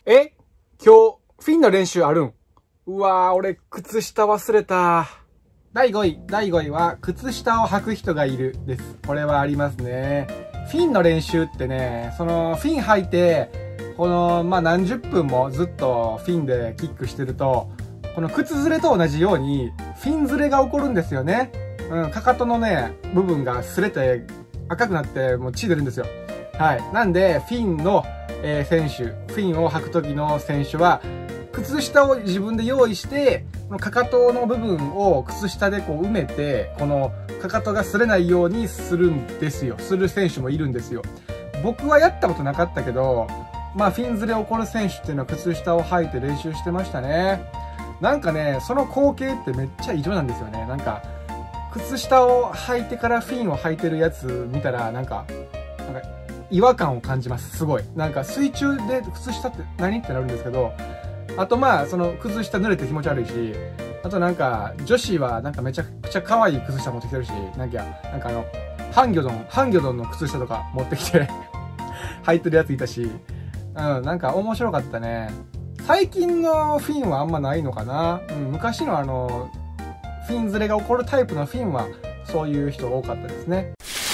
え今日、フィンの練習あるん？うわー、俺、靴下忘れた。第5位は、靴下を履く人がいるです。これはありますね。フィンの練習ってね、フィン履いて、何十分もずっとフィンでキックしてると、この靴ずれと同じように、フィンずれが起こるんですよね。かかとのね、部分が擦れて赤くなってもう血出るんですよ。はい。なんで、フィンの、選手、フィンを履く時の選手は、靴下を自分で用意して、このかかとの部分を靴下でこう埋めて、このかかとが擦れないようにするんですよ。する選手もいるんですよ。僕はやったことなかったけど、フィンずれ起こる選手っていうのは靴下を履いて練習してましたね。なんかね、その光景ってめっちゃ異常なんですよね。なんか、靴下を履いてからフィンを履いてるやつ見たら、なんか違和感を感じます。すごい。なんか水中で靴下って何ってなるんですけど、あとその靴下濡れて気持ち悪いし、あとなんか女子はなんかめちゃくちゃ可愛い靴下持ってきてるし、ハンギョドンの靴下とか持ってきて履いてるやついたし、なんか面白かったね。最近のフィンはあんまないのかな。昔のフィンずれが起こるタイプのフィンはそういう人多かったですね。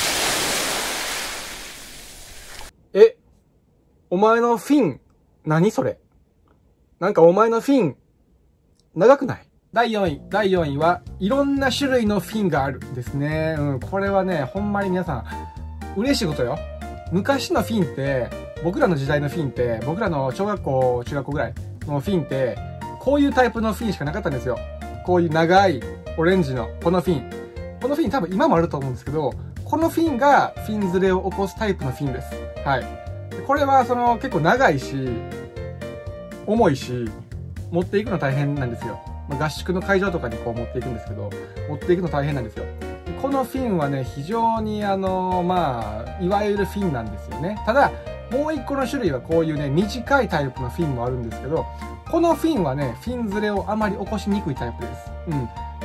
お前のフィン、何それ？なんかお前のフィン、長くない？第4位は、いろんな種類のフィンがあるですね。これはね、ほんまに皆さん、嬉しいことよ。昔のフィンって、僕らの時代のフィンって、僕らの小学校、中学校ぐらいのフィンって、こういうタイプのフィンしかなかったんですよ。こういう長い、オレンジの、このフィン。このフィン多分今もあると思うんですけど、このフィンがフィンズレを起こすタイプのフィンです。はい。これは結構長いし、重いし、持っていくの大変なんですよ。合宿の会場とかにこう持っていくんですけど、持っていくの大変なんですよ。このフィンはね、非常にいわゆるフィンなんですよね。ただ、もう一個の種類はこういうね、短いタイプのフィンもあるんですけど、このフィンはね、フィンズレをあまり起こしにくいタイプです。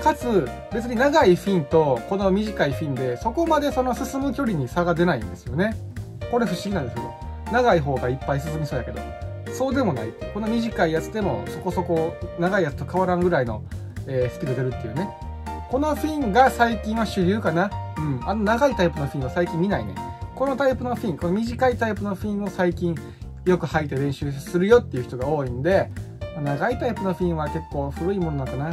かつ、別に長いフィンとこの短いフィンで、そこまで進む距離に差が出ないんですよね。これ不思議なんですけど、長い方がいっぱい進みそうやけど、そうでもない。この短いやつでもそこそこ長いやつと変わらんぐらいの、スピード出るっていうね。このフィンが最近は主流かな。長いタイプのフィンは最近見ないね。このタイプのフィン、この短いタイプのフィンを最近よく履いて練習するよっていう人が多いんで、長いタイプのフィンは結構古いものなのかな。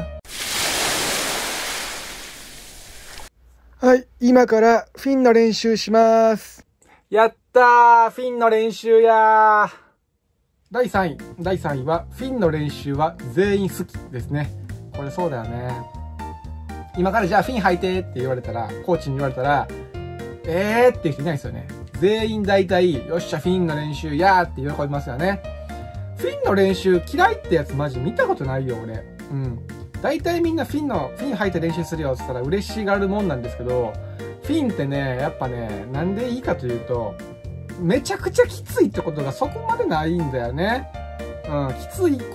はい、今からフィンの練習します。やったー、フィンの練習やー。第3位は、フィンの練習は全員好きですね。これそうだよね。今からじゃあフィン履いてって言われたら、コーチに言われたら、っていう人いないですよね。全員大体、よっしゃフィンの練習やーって喜びますよね。フィンの練習嫌いってやつマジ見たことないよ、俺。大体みんなフィン履いて練習するよって言ったら嬉しがるもんなんですけど、フィンってね、やっぱね、なんでいいかというと、めちゃくちゃきついってことがそこまでないんだよね。きつい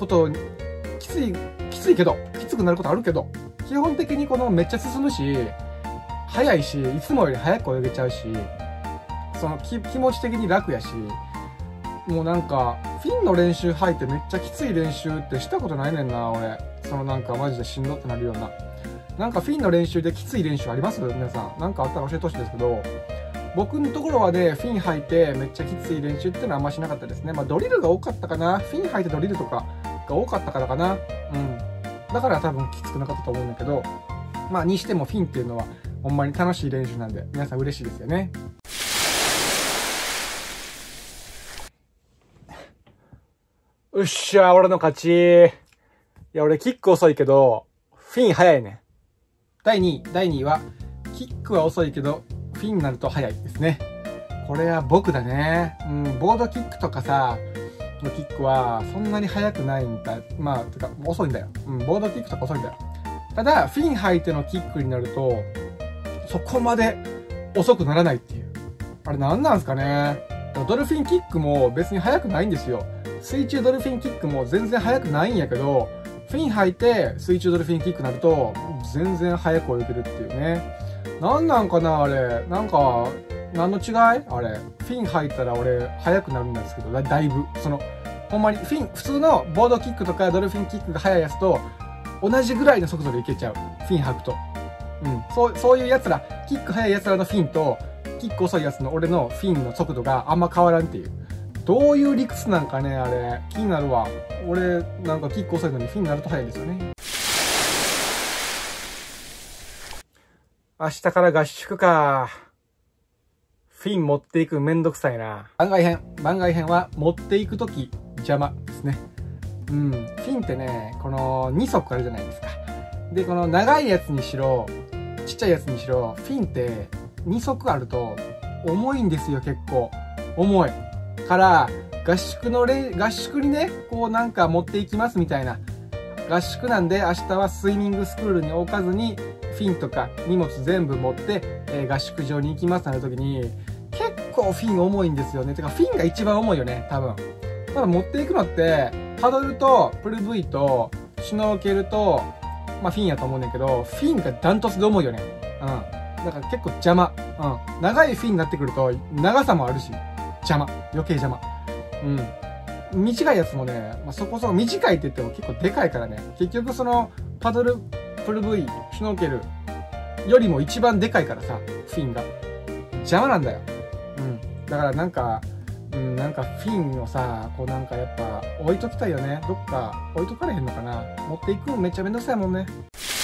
けど、きつくなることあるけど、基本的にめっちゃ進むし、速いし、いつもより速く泳げちゃうし、気持ち的に楽やし、もうなんか、フィンの練習履いてめっちゃきつい練習ってしたことないねんな、俺。なんかマジでしんどってなるような。なんかフィンの練習できつい練習あります？皆さん。なんかあったら教えてほしいですけど、僕のところはね、フィン履いてめっちゃきつい練習っていうのはあんましなかったですね。ドリルが多かったかな。フィン履いてドリルとかが多かったからかな。だから多分きつくなかったと思うんだけど、にしてもフィンっていうのはほんまに楽しい練習なんで、皆さん嬉しいですよね。うっしゃ、俺の勝ち。いや、俺キック遅いけど、フィン早いね。第2位は、キックは遅いけど、フィンになると早いですね。これは僕だね。ボードキックとかさ、のキックはそんなに速くないんだ。てか、遅いんだよ。ボードキックとか遅いんだよ。ただ、フィン履いてのキックになると、そこまで遅くならないっていう。あれ何なんすかね。ドルフィンキックも別に速くないんですよ。水中ドルフィンキックも全然速くないんやけど、フィン履いて水中ドルフィンキックになると、全然速く泳げるっていうね。なんなんかなあれ。なんか、何の違いあれ。フィン履いたら俺、速くなるんですけど、だいぶ。 ほんまにフィン、普通のボードキックとかドルフィンキックが速いやつと同じぐらいの速度でいけちゃう。フィン吐くと。うん。そういうやつら、キック速いやつらのフィンと、キック遅いやつの俺のフィンの速度があんま変わらんっていう。どういう理屈なんかね、あれ。気になるわ。俺、なんかキック遅いのにフィンになると速いんですよね。明日から合宿か。フィン持っていくめんどくさいな。番外編は持っていくとき邪魔ですね。うん。フィンってね、この2足あるじゃないですか。で、この長いやつにしろ、ちっちゃいやつにしろ、フィンって2足あると重いんですよ、結構。重い。から、合宿にね、こうなんか持っていきますみたいな。合宿なんで明日はスイミングスクールに置かずに、フィンとか荷物全部持って、合宿場に行きますなるときに、結構フィン重いんですよね。てか、フィンが一番重いよね、多分。ただ持っていくのって、パドルと、プル V と、シュノーケルと、まあフィンやと思うねんけど、フィンがダントツで重いよね。うん。だから結構邪魔。うん。長いフィンになってくると、長さもあるし、邪魔。余計邪魔。うん。短いやつもね、まあ、そこそこ短いって言っても結構でかいからね。結局その、パドル、プル V、シュノーケルよりも一番でかいからさ、フィンが。邪魔なんだよ。うん。だからなんかフィンをさ、こうなんかやっぱ置いときたいよね。どっか置いとかれへんのかな。持っていくのめっちゃめんどくさいもんね。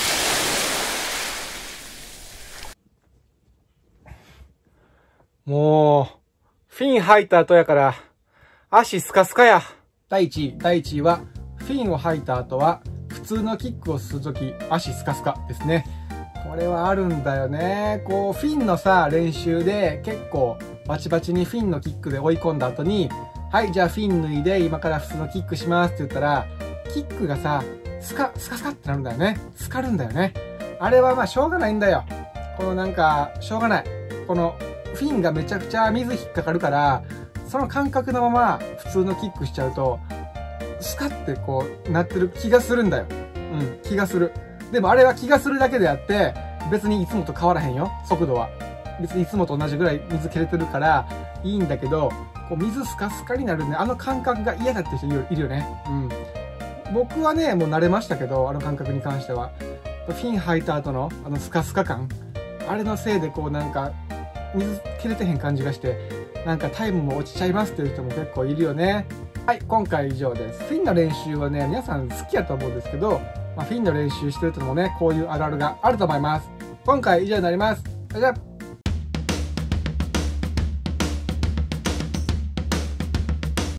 もう、フィン履いた後やから、足スカスカや。第1位は、フィンを履いた後は、普通のキックをするとき、足スカスカですね。これはあるんだよね。こう、フィンのさ、練習で結構、バチバチにフィンのキックで追い込んだ後に、はい、じゃあフィン脱いで、今から普通のキックしますって言ったら、キックがさ、スカってなるんだよね。スカるんだよね。あれはまあ、しょうがないんだよ。このなんか、しょうがない。この、フィンがめちゃくちゃ水引っかかるから、その感覚のまま普通のキックしちゃうと、スカってこうなってる気がするんだよ。うん、気がする。でもあれは気がするだけであって、別にいつもと変わらへんよ、速度は。別にいつもと同じぐらい水切れてるからいいんだけど、こう水スカスカになるね。あの感覚が嫌だって人いるよね。うん。僕はね、もう慣れましたけど、あの感覚に関しては。フィン履いた後のあのスカスカ感。あれのせいでこうなんか、水切れてへん感じがして、なんかタイムも落ちちゃいますっていう人も結構いるよね。はい、今回以上です。フィンの練習はね、皆さん好きやと思うんですけど、まあ、フィンの練習してるともね、こういうあるあるがあると思います。今回以上になります。それじゃあ。